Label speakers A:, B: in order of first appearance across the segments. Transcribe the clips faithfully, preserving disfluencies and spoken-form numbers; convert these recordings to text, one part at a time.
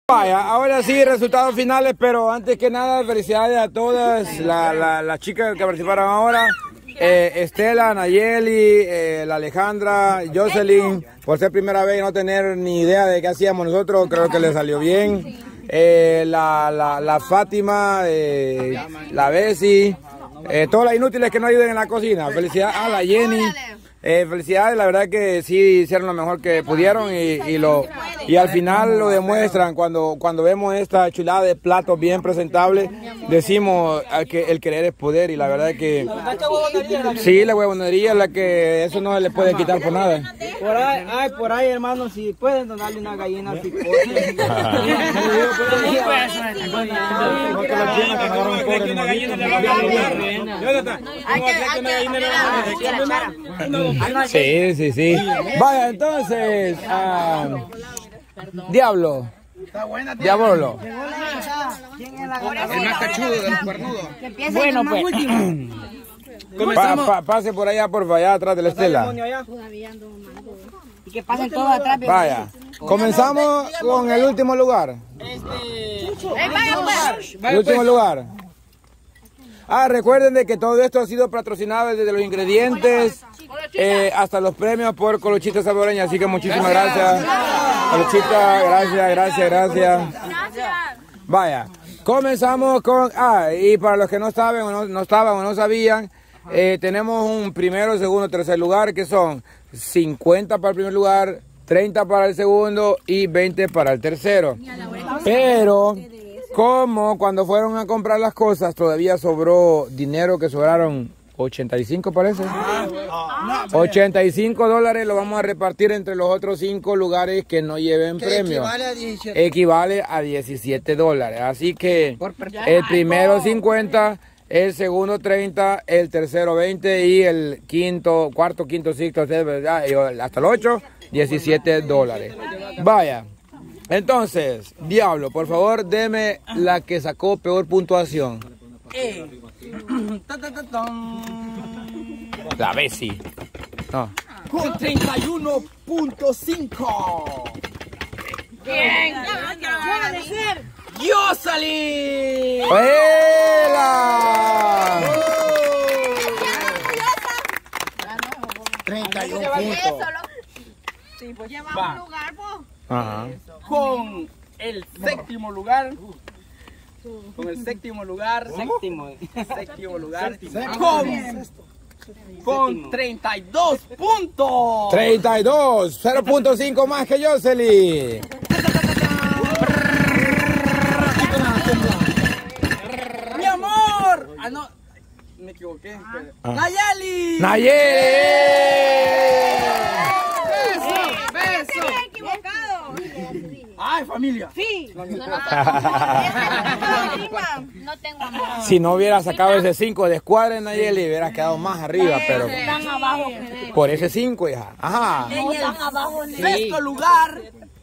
A: Vaya, ahora sí, resultados finales, pero antes que nada, felicidades a todas las la, la chicas que participaron ahora. Eh, Estela, Nayeli, eh, la Alejandra, Jocelyn, por ser primera vez y no tener ni idea de qué hacíamos nosotros, creo que le salió bien. Eh, la, la, la Fátima, eh, la Bessie, eh, todas las inútiles que no ayuden en la cocina. Felicidades a la Jenny. Eh, felicidades, la verdad que sí hicieron lo mejor que pudieron y, y, lo, y al final lo demuestran cuando, cuando vemos esta chulada de platos bien presentables, decimos que el querer es poder y la verdad que sí, la huevonería es la que eso no se le puede quitar por nada.
B: Por ahí, ay, por ahí hermano, si pueden donarle una gallina al picote.
A: Sí, sí, sí. Vaya, entonces, uh, Diablo. Diablo.
C: El más cachudo de los cuernudos.
A: Bueno, pues. Pa, pa, pase por allá, por allá atrás de la Estela.
D: Y que pasen todos atrás.
A: Vaya. Comenzamos con el último lugar. El último lugar. Ah, recuerden de que todo esto ha sido patrocinado desde los ingredientes eh, hasta los premios por Colochita Salvadoreña. Así que muchísimas gracias. Colochita, gracias, gracias, gracias. Vaya, comenzamos con... Ah, y para los que no saben o no, no estaban o no sabían, eh, tenemos un primero, segundo, tercer lugar que son cincuenta para el primer lugar, treinta para el segundo y veinte para el tercero. Pero... como cuando fueron a comprar las cosas todavía sobró dinero, que sobraron ochenta y cinco parece. ochenta y cinco dólares lo vamos a repartir entre los otros cinco lugares que no lleven premio.
B: Equivale a diecisiete.
A: Equivale a diecisiete dólares. Así que el primero cincuenta, el segundo treinta, el tercero veinte y el quinto, cuarto, quinto, sexto, hasta el ocho, diecisiete dólares. Vaya. Entonces, Diablo, por favor, deme la que sacó peor puntuación.
B: Eh.
A: La Bessie. No.
B: Con treinta y uno punto cinco.
D: Bien.
B: ¡Yo salí!
A: ¡Ela!
B: treinta y uno puntos.
D: Sí, pues lleva un lugar, pues.
A: Ajá.
B: Con el séptimo lugar. Con el séptimo lugar. Séptimo. Séptimo lugar. Con, con treinta y dos puntos.
A: treinta y dos, cero punto cinco más que Jocelyn.
B: Mi amor. Ah, no. Me equivoqué.
A: Ah.
B: Nayeli.
A: ¡Nayeli!
B: Beso. Ay, familia.
D: Sí. No tengo amor.
A: Si no hubiera sacado ese cinco de escuadra, Nayeli hubiera quedado más arriba, pero
D: Están abajo que
A: por ese cinco, hija. Ajá.
D: no están abajo ni
B: Sexto lugar.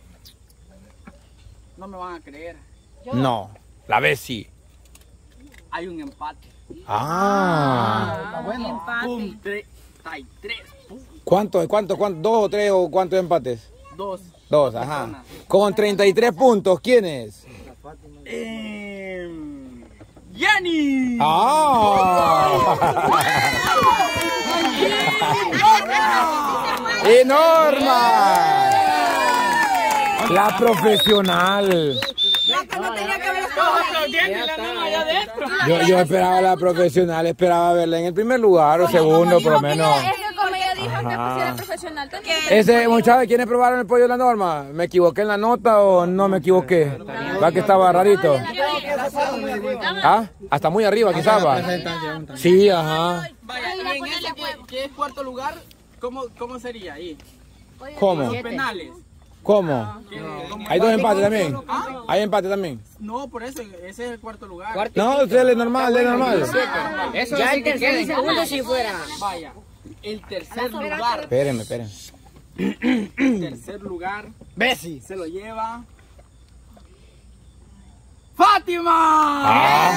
B: No me van a creer.
A: No, la Bessie.
B: Hay un empate.
A: Ah.
B: Bueno, con treinta y tres puntos.
A: ¿Cuántos, cuántos, cuántos? ¿Dos o tres o cuántos empates?
B: Dos.
A: Dos, ajá. Con treinta y tres puntos, ¿quién es?
B: Eh, Jenny.
A: ¡Ah! ¡Y Norma! La profesional. Yo, yo esperaba la profesional, esperaba verla en el primer lugar o segundo, por lo menos.
D: profesional
A: Ese, muchachos, ¿quiénes probaron el pollo de la Norma? ¿Me equivoqué en la nota o no me equivoqué? ¿Va que estaba rarito? ¿Ah? Hasta muy arriba quizás va. Sí, ajá.
B: Vaya, y en ese que, que es cuarto lugar, ¿cómo, cómo sería ahí?
A: ¿Cómo?
B: Los penales.
A: ¿Cómo? ¿Hay dos empates también? ¿Hay empate también?
B: No, por eso, ese es el cuarto lugar.
A: No, usted es normal, es normal.
B: Eso ya el tercer y segundo si fuera. Vaya, el tercer lugar.
A: Espérenme, espérenme.
B: El tercer lugar.
A: Bessie.
B: Se lo lleva ¡Fátima!
A: Ah.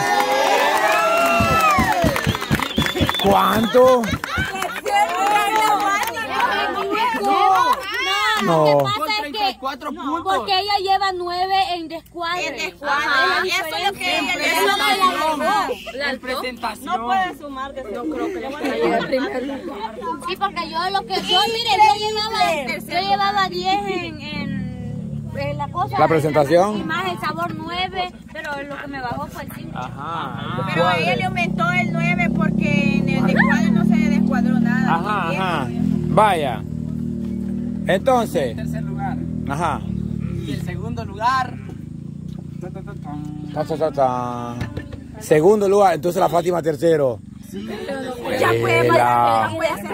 A: ¿Cuánto?
D: No,
A: No.
D: lo que pasa es que
B: cuatro puntos.
D: Porque ella lleva nueve en descuadre.
C: En descuadre. Eso es lo que ella
B: le La presentación.
C: No puede sumar. Que no creo que ella llegue al primer lugar.
D: Sí, porque yo lo que yo, mire, yo llevaba, yo llevaba diez en, en, en la cosa.
A: La presentación.
D: Y más el sabor nueve, pero lo que me bajó fue el cinco.
A: Ajá.
C: Pero a ella le aumentó el nueve porque en el descuadre no se descuadró nada.
A: Ajá, ajá. Vaya. Entonces.
B: El tercer lugar.
A: Ajá.
B: Y el segundo lugar.
A: Ta, ta, ta, ta. Segundo lugar, entonces la Fátima tercero.
C: Ya puede
A: La,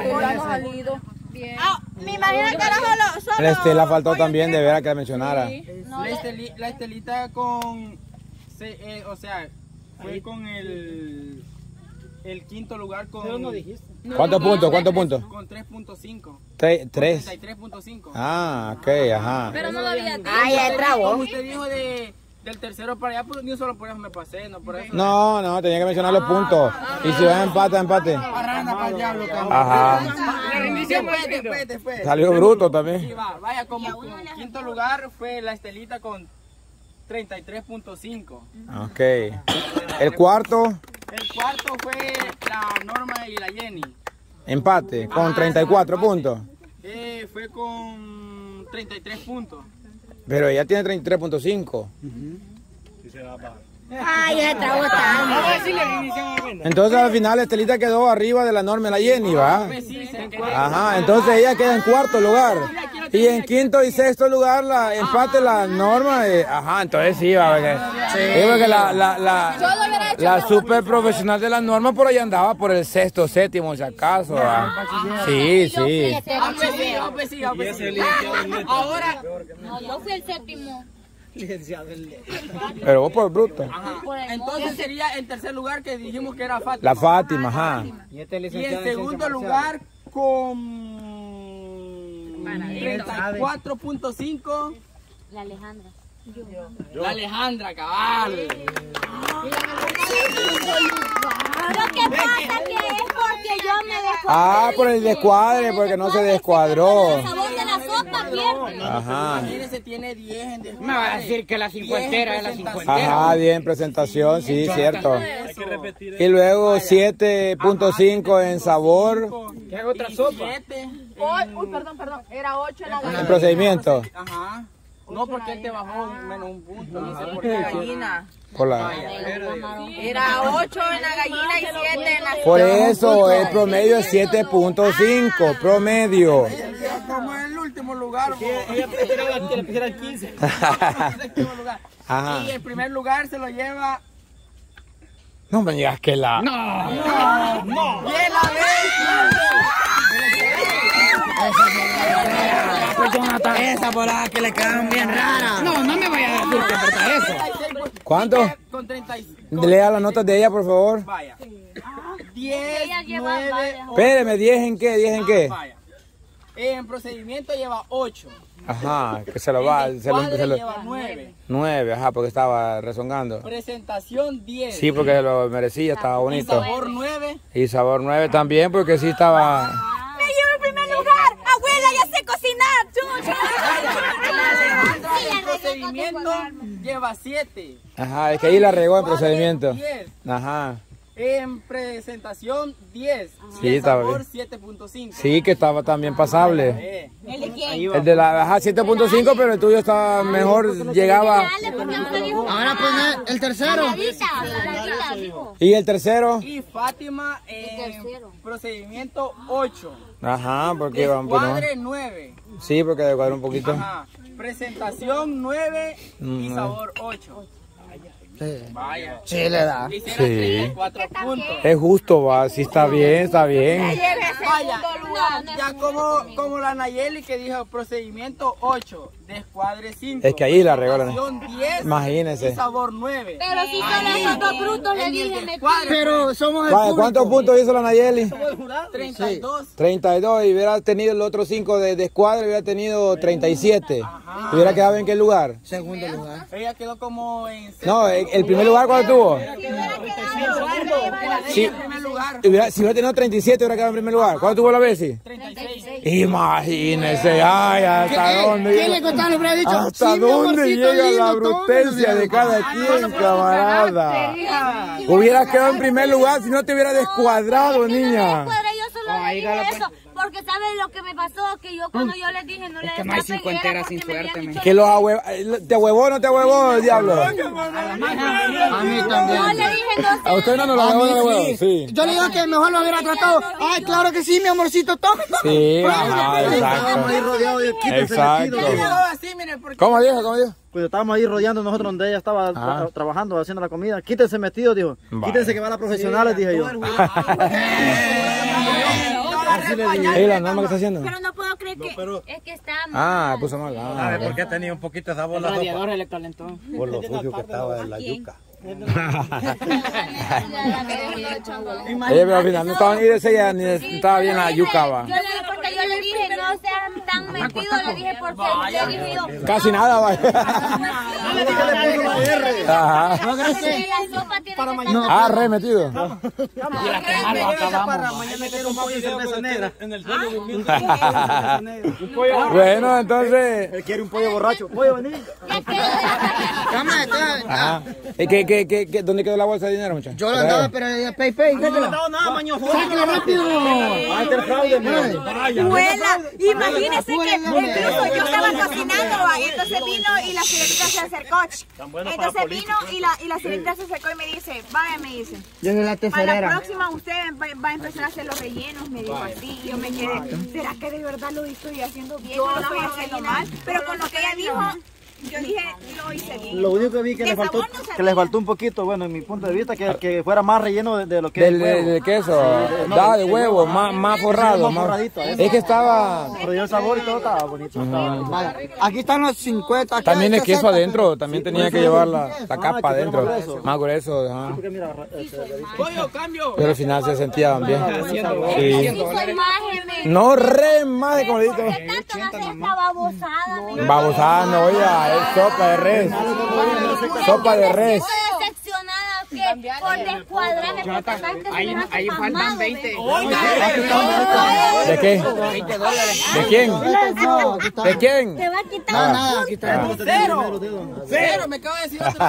C: Ah, me imagino que era solo, solo
A: la Estela faltó también, de veras que la mencionara.
B: La, esteli, la Estelita con... Se, eh, o sea, fue con el... El quinto lugar con... ¿Pero no dijiste?
A: ¿Cuántos puntos? ¿Cuántos puntos?
B: Con tres punto cinco.
A: Tres.
B: treinta y tres punto cinco.
A: Ah, ok, ajá.
D: Pero no lo había dicho.
C: Ay, el trabo.
B: Como usted dijo de, del tercero para allá, pues ni solo por eso me pasé, no por eso.
A: No, no, tenía que mencionar los puntos. Y si va empate, empate.
B: Parranda para el diablo, cabrón.
A: Ajá.
B: Después, después, después.
A: Salió bruto
B: Sí,
A: también.
B: va, vaya, como como quinto lugar fue la Estelita con treinta y tres punto cinco.
A: Ok. El cuarto,
B: El cuarto fue la Norma y la Jenny.
A: empate, con treinta y cuatro puntos.
B: Eh, fue con treinta y tres puntos.
A: Pero ella tiene treinta y tres punto cinco.
C: Ay, ese trago está.
A: Entonces al final Estelita quedó arriba de la Norma y la Jenny, ¿va?
B: Pues sí, se quedó.
A: Ajá, entonces ella queda en cuarto lugar. Y en quinto y sexto lugar la empate la Norma. Y, ajá, entonces sí, va. Porque, sí, porque la, la, la, la super profesional de la Norma por ahí andaba por el sexto, séptimo, si acaso. ¿va? Sí, sí.
B: Ah, pues sí, ah, pues sí, ah, pues sí. Ahora,
D: No, yo fui el séptimo.
A: Pero vos por bruto.
B: ajá. Entonces sería en tercer lugar que dijimos que era Fátima.
A: La Fátima, ajá.
B: Y en segundo lugar con treinta y cuatro punto cinco.
D: La Alejandra.
B: La Alejandra, cabal.
D: Lo que pasa que es porque yo me descuadré.
A: Ah, por el descuadre, porque no se descuadró.
D: El sabor de la sopa pierde.
A: Ajá.
B: Imagínese, tiene diez en descuadre.
E: Me va a decir que la cincuentera es la cincuentera.
A: Ajá, bien, presentación, sí, cierto. Y luego siete punto cinco en sabor,
B: ¿Qué hago otra sopa?
C: Uy, perdón, perdón. Era ocho en la
A: en
C: gallina.
A: procedimiento.
B: Ajá. No, porque él te bajó menos un punto. No sé por
C: La
B: qué.
C: gallina.
A: Por, la,
C: Era ocho en la gallina y siete en la
A: por eso el promedio es siete punto cinco, promedio.
B: Como en el último lugar.
E: Ella esperaba que le pusieran quince.
A: Ajá.
B: Y el primer lugar se lo lleva.
A: No me digas que la...
E: No, no.
B: ¡Y él la
E: Esa volada que le quedan bien raras. No, no me vaya a decir que es verdad eso.
A: ¿Cuánto?
B: Con treinta y cinco.
A: Lea las notas de ella, por favor.
B: Vaya. diez,
D: Ella lleva
B: nueve.
D: varias.
A: Espéreme, ¿diez en qué? ¿diez en qué?
B: Vaya. En procedimiento lleva ocho.
A: Ajá, que se lo va,
B: En
A: se lo,
B: descuadre
A: se lo-
B: lleva nueve.
A: nueve, ajá, porque estaba rezongando.
B: Presentación diez.
A: Sí, porque lo merecía, estaba
B: Y
A: bonito.
B: sabor nueve.
A: Y sabor nueve también, porque sí estaba...
C: ¡Me llevo el primer lugar! ¡Abuela, ya sé cocinar!
B: En procedimiento lleva siete.
A: Ajá, es que ahí la regó en procedimiento.
B: diez.
A: Ajá.
B: En presentación diez.
A: Sí,
B: Y en
A: estaba
B: sabor
A: bien.
B: siete punto cinco.
A: Sí, que estaba también pasable.
B: Eh.
C: ¿El de quién?
A: El de la ajá, siete punto cinco, pero el tuyo estaba mejor, llegaba...
D: Dale, porque no le dijo.
E: Ahora pues el tercero.
D: Saladita, saladita, dijo.
A: ¿Y el tercero?
B: Y Fátima en
D: tercero.
B: procedimiento ocho.
A: Ajá, porque iba un poquito más.
B: Descuadre nueve.
A: Sí, porque descuadró un poquito.
B: Ajá. Presentación nueve y
A: Mm.
B: sabor ocho. Vaya.
E: Sí, le da.
B: Hicieron
A: Sí.
B: treinta y cuatro puntos.
A: Es justo, va, sí está bien, está bien.
B: Vaya,
D: No, no es
B: ya como, como la Nayeli que dijo procedimiento ocho, descuadre cinco.
A: Es que ahí la regó la-
B: presentación diez
A: Imagínese.
B: y sabor nueve.
D: Pero si son esos dos brutos, le
B: En el
D: dije, me
B: descuadre,
E: Pero somos el
A: Vaya, ¿cuántos
E: público.
A: puntos hizo la Nayeli?
B: treinta y dos.
A: treinta y dos, y hubiera tenido el otro cinco de, de escuadra, hubiera tenido treinta y siete. ¿Hubiera quedado en qué lugar?
E: Segundo lugar.
B: Ella quedó como en
A: No, el, el primer lugar, ¿cuál tuvo?
B: sí.
A: Sí.
B: en primer lugar.
A: Hubiera- si hubiera tenido treinta y siete, hubiera quedado en primer lugar. ¿Cuál tuvo la Bessie?
B: treinta y seis.
A: Imagínese, ay, hasta
E: ¿Qué,
A: dónde
E: ¿qué
A: llega,
E: le costaron? Le hubiera dicho,
A: hasta
E: sí, mi
A: dónde
E: amorcito
A: llega
E: lindo,
A: la
E: todo,
A: brutencia
E: todo,
A: de cada
E: todo.
A: quien, camarada. Hubieras quedado en primer lugar si no te hubiera descuadrado, niña.
D: Yo solo le dije eso, porque ¿sabes lo que me pasó? Que yo cuando yo les dije no le
E: que no hay cincuentera sin suerte, me.
A: Que los ahue... ¿Te huevó o no te huevó, diablo?
E: A mí también.
D: No le dije no sé.
A: ¿A usted no nos lo
E: A
A: huevó,
E: mí
A: no lo huevó?
E: sí.
A: Sí.
E: Yo le digo que mejor lo hubiera tratado. Ay, claro que sí, mi amorcito, tome, tome.
A: Sí,
E: Pruébelo,
A: ajá,
E: pruébelo.
A: exacto.
F: ahí rodeados y quítese
A: Exacto.
F: vestido.
B: Así, miren, porque
A: ¿Cómo dijo? ¿Cómo dijo?
F: Pues estábamos ahí rodeando nosotros donde ella estaba
A: Ah.
F: tra- trabajando, haciendo la comida. Quítense metido, dijo.
A: Vale.
F: Quítense que van las profesionales, dije yo.
A: ¿Y la norma que está haciendo?
C: Pero no puedo creer que...
D: Es que está
A: Ah, puso mal. Ah,
G: ¿Por qué tenía un poquito de sabor la sopa?
E: Radiador le calentó.
G: Por lo sucio que estaba en la yuca.
A: Oye, pero al final no estaba ni de ella ni de- estaba bien la yuca, va.
D: Yo le, porque yo le dije, no sean tan metidos, le dije, porque le dije yo.
A: Casi nada, va. Ajá.
D: Porque la sopa tiene que estar
A: Ah, re metido.
F: Mañana quiero un pollo y cerveza negra.
A: Bueno, entonces.
F: Él quiere un pollo borracho. Pollo, vení.
A: Ajá. ¿Y qué, qué, qué, qué, dónde quedó la bolsa de dinero, muchachos?
E: Yo lo andaba, pero de pay pay.
F: No le he dado nada, maño.
E: Sáquelo rápido.
F: Ah, este es fraude, mira.
C: Abuela, imagínese que
E: Abuela, no me-
C: incluso yo estaba cocinando, ¿va? Y entonces vino y la señorita se acercó. Entonces vino y la, y la señorita se acercó y me dice, vaya, me dice,
E: Yo soy la
C: para la
E: tesorera.
C: próxima usted va, va a empezar a hacer los rellenos, me dijo así. Y yo me quedé, ¿será que de verdad lo estoy haciendo bien o lo estoy haciendo mal? Pero con lo que ella dijo, yo dije, lo hice bien.
F: Lo único que vi que
C: De
F: le faltó,
C: sabor no sabía.
F: que les faltó un poquito, bueno, en mi punto de vista, que, que fuera más relleno de, de lo que
A: Del,
F: es
A: del,
F: huevo.
A: del queso, da de huevo, más, más forrado.
F: más
A: Más,
F: forradito, eso.
A: es que estaba.
F: Pero yo el sabor y todo estaba bonito. estaba-
E: Vale. Aquí están los cincuenta. aquí
A: También
E: hay
A: el queso
E: sesenta.
A: adentro, también tenía que llevar la, la
F: Ah,
A: capa
F: que fuera
A: adentro.
F: más grueso.
A: Más grueso, ajá.
F: Porque mira, este,
B: pollo, cambio.
A: Pero al final se sentían bien. Sí.
D: Hizo imagen, me.
A: No re más de como digo.
D: ¿Qué tanto va a ser esta babosada, me?
A: Babosada, no, oiga, es sopa de res. Sopa de res.
D: Estoy decepcionada que por descuadrarme, por pensar que
E: Ahí,
D: se me hace
E: ahí faltan
D: pasmado,
E: veinte.
D: ve.
A: ¿De qué?
E: veinte dólares.
A: ¿De quién?
E: No, aquí está.
A: ¿De quién?
D: Te va a quitar.
A: Ah.
E: Nada, aquí está.
B: Cero. Cero, me acabo de decir otro.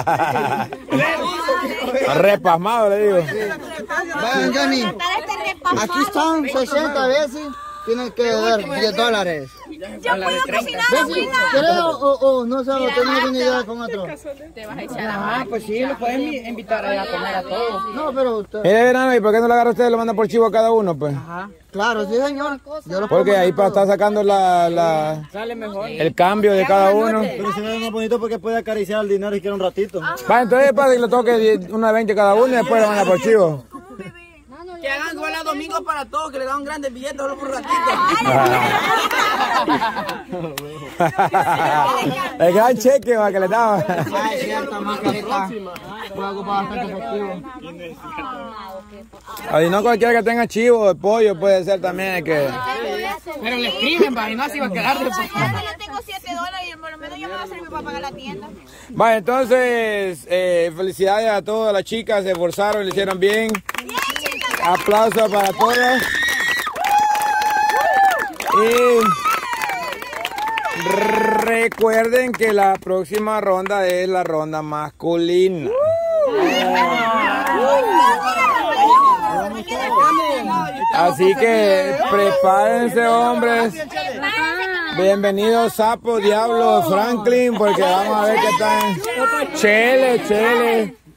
A: Repasmado, le digo.
E: Vayan, Johnny.
D: Tratar este repasado.
E: Aquí están sesenta veces. Tienen que dar diez dólares.
C: Yo puedo cocinar,
E: ¿Ves?
C: abuela.
E: Creo o, o no sé, o tengo una idea con otro.
B: Ah, pues sí, lo pueden invitar a comer a todos.
E: No, pero usted.
A: Mire, verano, ¿y por qué no lo agarra usted y lo manda por chivo a cada uno, pues?
E: Claro, sí, señor. Yo lo
A: Porque
E: puedo
A: ahí para
E: mandar
A: estar sacando la, la,
B: Sale mejor.
A: el cambio de cada uno.
F: pero se ve más bonito porque puede acariciar el dinero y quiere un ratito.
A: Va, entonces para que le toque diez- una de veinte cada uno y después lo manda por chivo.
B: Que hagan igual a domingo para todos, que le dan grandes billetes solo por un ratito.
A: El gran cheque va, que le daba.
E: Ah, es cierto, más carita. Puedo ocupar bastante efectivo.
A: Y no cualquiera que tenga chivo, pollo puede ser también que.
E: Pero le escriben, va, y no así va a quedar de
C: Yo tengo siete dólares y por lo menos yo me va a servir para pagar la tienda.
A: Va, entonces, eh, felicidades a todas las chicas, se esforzaron, lo hicieron bien. Aplausos para todas. Y recuerden que la próxima ronda es la ronda masculina. Así que prepárense, hombres. Bienvenidos, Sapo, Diablo, Franklin, porque vamos a ver qué tal. Chele, chele.